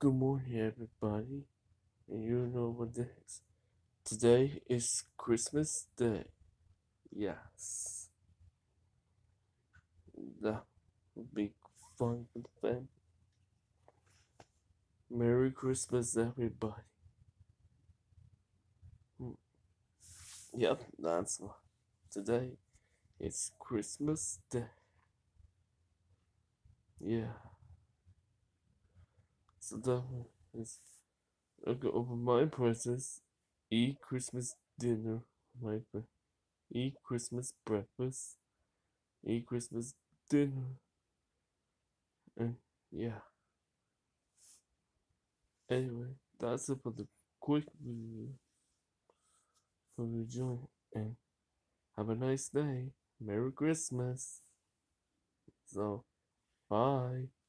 Good morning, everybody. And you know what it is. Today is Christmas Day. Yes. That would be fun with the family. Merry Christmas, everybody. Hmm. Yep, that's why. Today is Christmas Day. Yeah. So that is. I go open my presents, eat Christmas dinner, my eat Christmas breakfast, eat Christmas dinner, and yeah. Anyway, that's it for the quick review for the joint. And have a nice day. Merry Christmas. So, bye.